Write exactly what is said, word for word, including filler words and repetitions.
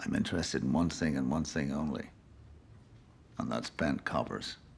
I'm interested in one thing and one thing only, and that's bent coppers.